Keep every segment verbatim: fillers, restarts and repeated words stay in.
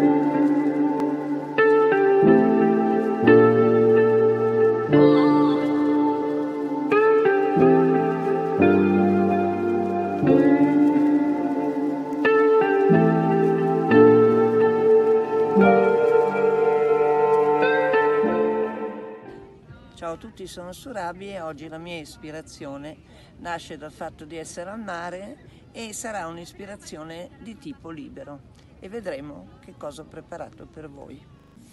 Ciao a tutti, sono Surabi e oggi la mia ispirazione nasce dal fatto di essere al mare e sarà un'ispirazione di tipo libero e vedremo che cosa ho preparato per voi.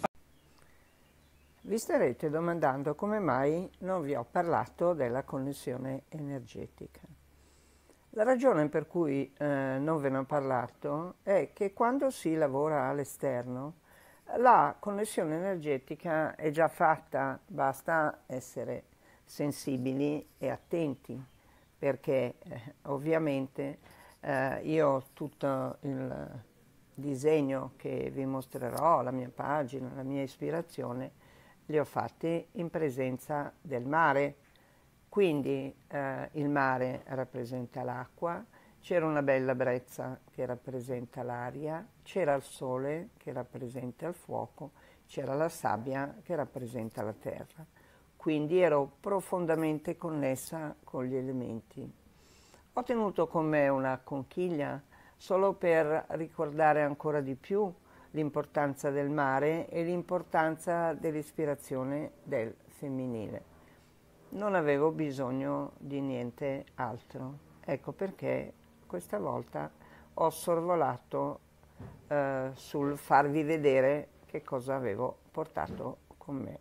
Vi starete domandando come mai non vi ho parlato della connessione energetica. La ragione per cui eh, non ve ne ho parlato è che quando si lavora all'esterno la connessione energetica è già fatta, basta essere sensibili e attenti, perché eh, ovviamente eh, io tutto il disegno che vi mostrerò, la mia pagina, la mia ispirazione, li ho fatti in presenza del mare. Quindi eh, il mare rappresenta l'acqua, c'era una bella brezza che rappresenta l'aria, c'era il sole che rappresenta il fuoco, c'era la sabbia che rappresenta la terra. Quindi ero profondamente connessa con gli elementi. Ho tenuto con me una conchiglia solo per ricordare ancora di più l'importanza del mare e l'importanza dell'ispirazione del femminile. Non avevo bisogno di niente altro. Ecco perché questa volta ho sorvolato eh, sul farvi vedere che cosa avevo portato con me.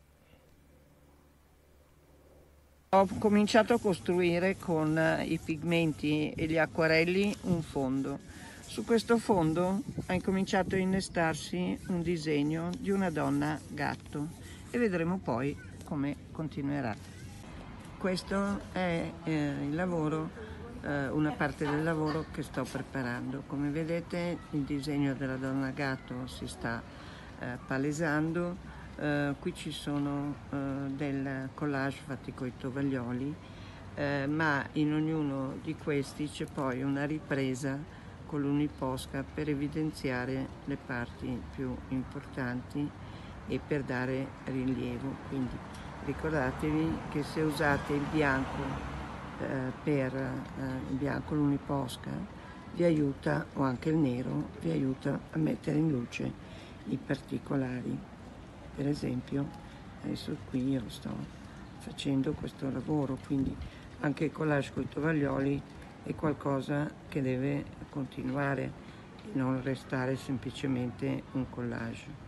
Ho cominciato a costruire con i pigmenti e gli acquarelli un fondo. Su questo fondo ha incominciato a innestarsi un disegno di una donna gatto e vedremo poi come continuerà. Questo è eh, il lavoro, eh, una parte del lavoro che sto preparando. Come vedete il disegno della donna gatto si sta eh, palesando. Eh, qui ci sono eh, del collage fatti con i tovaglioli, eh, ma in ognuno di questi c'è poi una ripresa con l'uniposca per evidenziare le parti più importanti e per dare rilievo. Quindi ricordatevi che se usate il bianco eh, per eh, il bianco, l'uniposca, vi aiuta, o anche il nero, vi aiuta a mettere in luce i particolari. Per esempio, adesso qui io sto facendo questo lavoro, quindi anche il collage con i tovaglioli è qualcosa che deve continuare e non restare semplicemente un collage.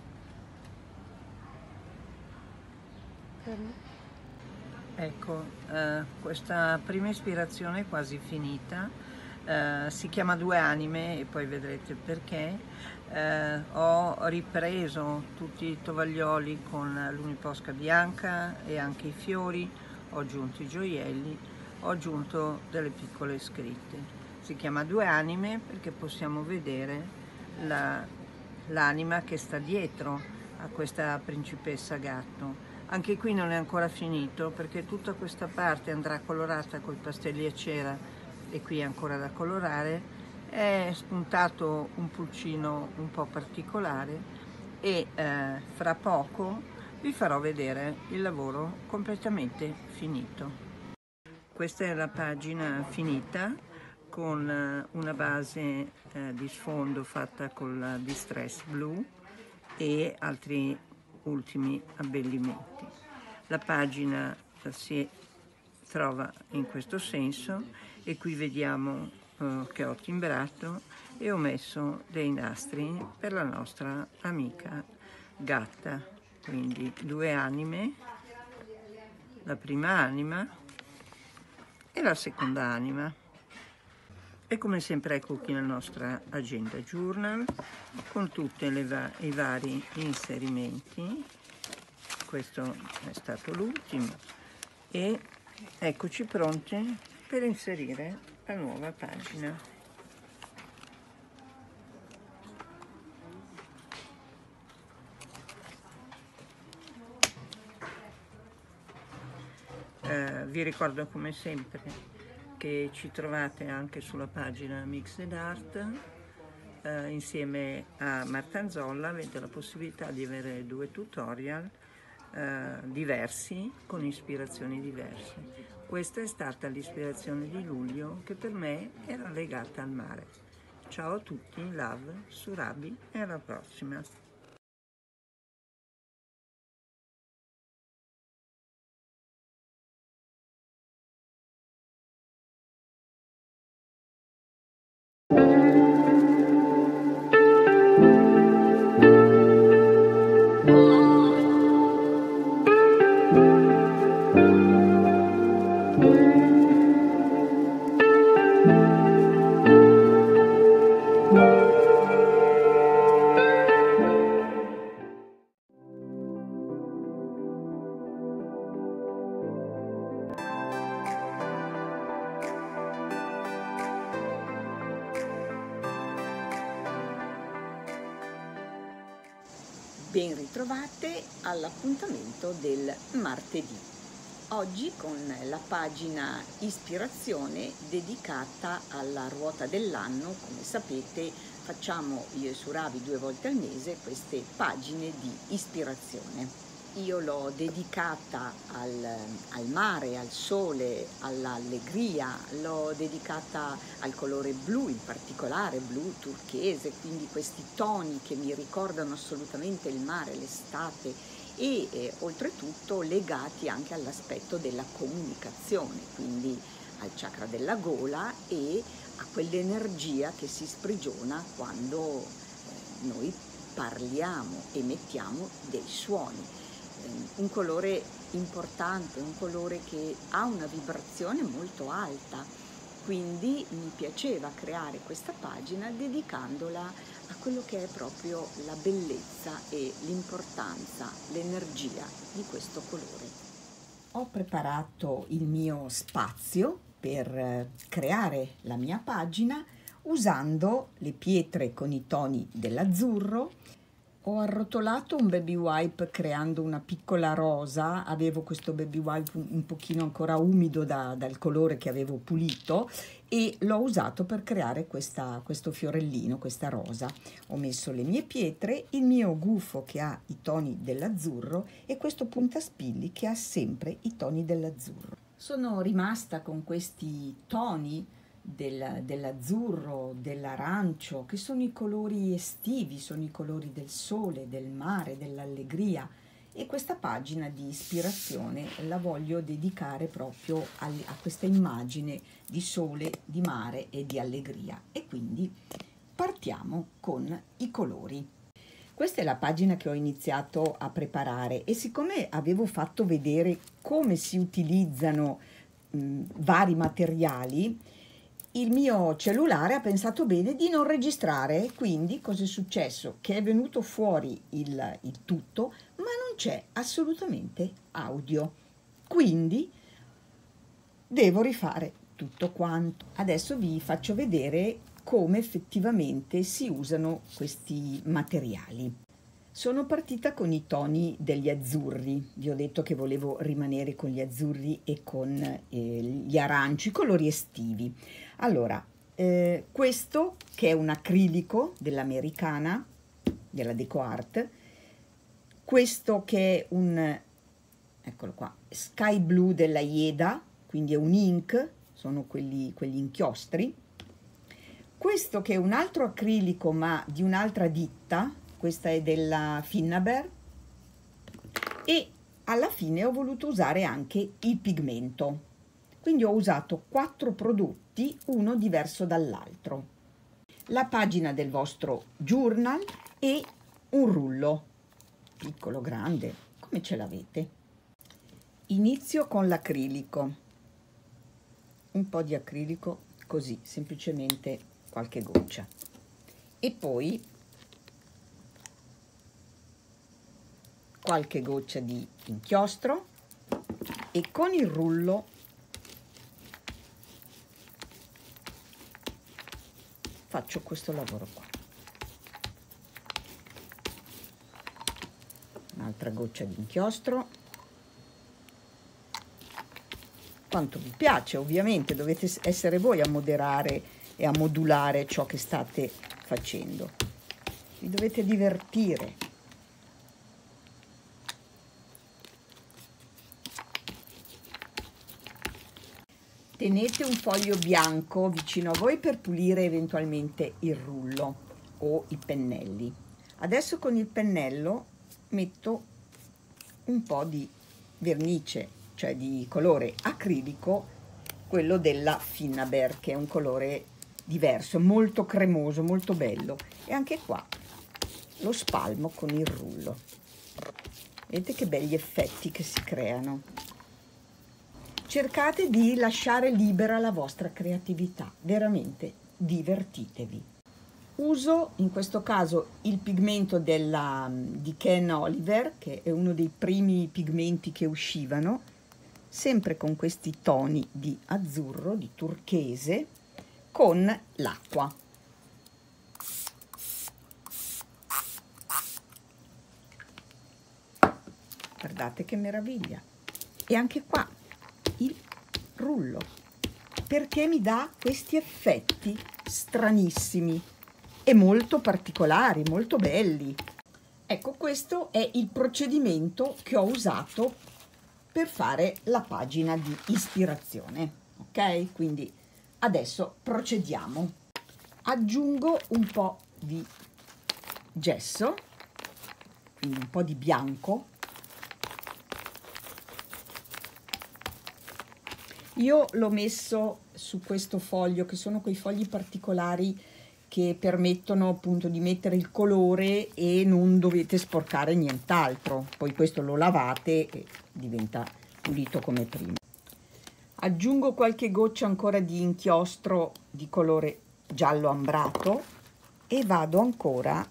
Ecco, eh, questa prima ispirazione è quasi finita, eh, si chiama Due Anime e poi vedrete perché. Eh, ho ripreso tutti i tovaglioli con l'uniposca bianca e anche i fiori, ho aggiunto i gioielli, ho aggiunto delle piccole scritte. Si chiama Due Anime perché possiamo vedere l'anima che sta dietro a questa principessa gatto. Anche qui non è ancora finito perché tutta questa parte andrà colorata con i pastelli a cera e qui è ancora da colorare. È spuntato un pulcino un po' particolare e eh, fra poco vi farò vedere il lavoro completamente finito. Questa è la pagina finita con una base eh, di sfondo fatta con la Distress Blue e altri ultimi abbellimenti. La pagina si trova in questo senso e qui vediamo eh, che ho timbrato e ho messo dei nastri per la nostra amica gatta, quindi due anime, la prima anima e la seconda anima. E come sempre ecco qui la nostra agenda journal con tutti va i vari inserimenti. Questo è stato l'ultimo e eccoci pronti per inserire la nuova pagina. Eh, vi ricordo come sempre che ci trovate anche sulla pagina Mixed Art eh, insieme a Martanzolla avete la possibilità di avere due tutorial eh, diversi con ispirazioni diverse. Questa è stata l'ispirazione di luglio, che per me era legata al mare. Ciao a tutti, love, Surabi, e alla prossima! Ben ritrovate all'appuntamento del martedì. Oggi con la pagina ispirazione dedicata alla ruota dell'anno. Come sapete, facciamo io e Surabi due volte al mese queste pagine di ispirazione. Io l'ho dedicata al, al mare, al sole, all'allegria, l'ho dedicata al colore blu, in particolare blu turchese, quindi questi toni che mi ricordano assolutamente il mare, l'estate, e eh, oltretutto legati anche all'aspetto della comunicazione, quindi al chakra della gola e a quell'energia che si sprigiona quando eh, noi parliamo, emettiamo dei suoni. Un colore importante, un colore che ha una vibrazione molto alta, quindi mi piaceva creare questa pagina dedicandola a quello che è proprio la bellezza e l'importanza, l'energia di questo colore. Ho preparato il mio spazio per creare la mia pagina usando le pietre con i toni dell'azzurro. Ho arrotolato un baby wipe creando una piccola rosa. Avevo questo baby wipe un pochino ancora umido da, dal colore che avevo pulito, e l'ho usato per creare questa, questo fiorellino, questa rosa. Ho messo le mie pietre, il mio gufo che ha i toni dell'azzurro e questo puntaspilli che ha sempre i toni dell'azzurro. Sono rimasta con questi toni del, dell'azzurro, dell'arancio, che sono i colori estivi, sono i colori del sole, del mare, dell'allegria, e questa pagina di ispirazione la voglio dedicare proprio a, a questa immagine di sole, di mare e di allegria. E quindi partiamo con i colori. Questa è la pagina che ho iniziato a preparare, e siccome avevo fatto vedere come si utilizzano mh, vari materiali, il mio cellulare ha pensato bene di non registrare. Quindi cosa è successo? Che è venuto fuori il, il tutto, ma non c'è assolutamente audio. Quindi devo rifare tutto quanto. Adesso vi faccio vedere come effettivamente si usano questi materiali. Sono partita con i toni degli azzurri. Vi ho detto che volevo rimanere con gli azzurri e con eh, gli aranci, colori estivi. Allora, eh, questo che è un acrilico dell'Americana, della DecoArt, questo che è un, eccolo qua, Sky Blue della Ieda, quindi è un ink, sono quelli, quegli inchiostri. Questo che è un altro acrilico ma di un'altra ditta, questa è della Finnabair, e alla fine ho voluto usare anche il pigmento. Quindi ho usato quattro prodotti, uno diverso dall'altro. La pagina del vostro journal e un rullo, piccolo, grande, come ce l'avete. Inizio con l'acrilico. Un po' di acrilico, così, semplicemente qualche goccia. E poi qualche goccia di inchiostro, e con il rullo faccio questo lavoro qua. Un'altra goccia di inchiostro, quanto vi piace, ovviamente dovete essere voi a moderare e a modulare ciò che state facendo. Vi dovete divertire. Tenete un foglio bianco vicino a voi per pulire eventualmente il rullo o i pennelli. Adesso con il pennello metto un po' di vernice, cioè di colore acrilico, quello della Finnabair, che è un colore diverso, molto cremoso, molto bello. E anche qua lo spalmo con il rullo. Vedete che begli effetti che si creano. Cercate di lasciare libera la vostra creatività, veramente divertitevi. Uso in questo caso il pigmento della, di Ken Oliver, che è uno dei primi pigmenti che uscivano, sempre con questi toni di azzurro, di turchese, con l'acqua. Guardate che meraviglia! E anche qua il rullo, perché mi dà questi effetti stranissimi e molto particolari, molto belli. Ecco, questo è il procedimento che ho usato per fare la pagina di ispirazione, ok? Quindi adesso procediamo. Aggiungo un po' di gesso, quindi un po' di bianco. Io l'ho messo su questo foglio, che sono quei fogli particolari che permettono appunto di mettere il colore e non dovete sporcare nient'altro. Poi questo lo lavate e diventa pulito come prima. Aggiungo qualche goccia ancora di inchiostro di colore giallo ambrato e vado ancora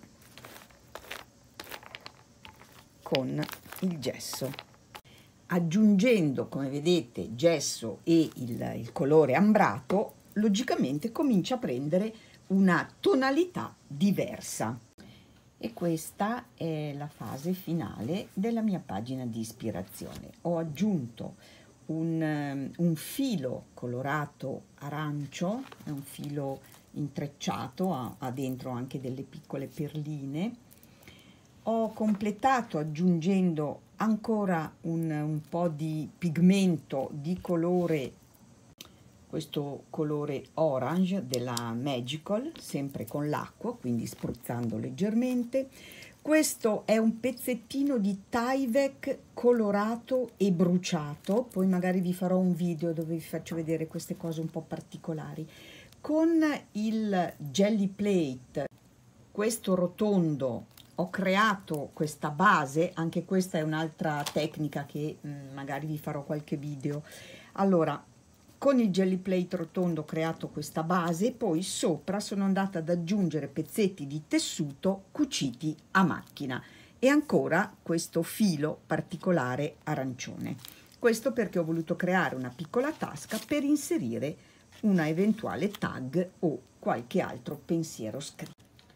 con il gesso. Aggiungendo, come vedete, gesso e il, il colore ambrato, logicamente comincia a prendere una tonalità diversa. E questa è la fase finale della mia pagina di ispirazione. Ho aggiunto un, un filo colorato arancio, è un filo intrecciato, ha, ha dentro anche delle piccole perline. Ho completato aggiungendo ancora un, un po' di pigmento di colore, questo colore orange della Magical, sempre con l'acqua, quindi spruzzando leggermente. Questo è un pezzettino di Tyvek colorato e bruciato, poi magari vi farò un video dove vi faccio vedere queste cose un po' particolari. Con il Gelli Plate, questo rotondo, ho creato questa base, anche questa è un'altra tecnica che mh, magari vi farò qualche video. Allora, con il Gelli Plate rotondo ho creato questa base, poi sopra sono andata ad aggiungere pezzetti di tessuto cuciti a macchina e ancora questo filo particolare arancione. Questo perché ho voluto creare una piccola tasca per inserire una eventuale tag o qualche altro pensiero scritto.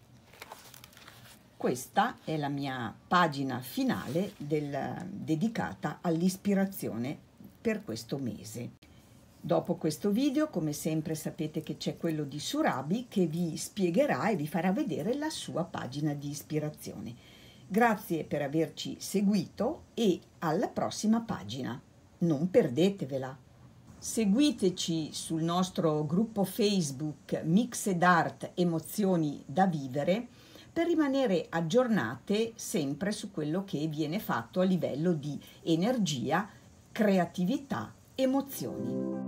Questa è la mia pagina finale del, dedicata all'ispirazione per questo mese. Dopo questo video, come sempre, sapete che c'è quello di Surabi che vi spiegherà e vi farà vedere la sua pagina di ispirazione. Grazie per averci seguito e alla prossima pagina. Non perdetevela! Seguiteci sul nostro gruppo Facebook Mixed Art Emozioni da Vivere per rimanere aggiornate sempre su quello che viene fatto a livello di energia, creatività, emozioni.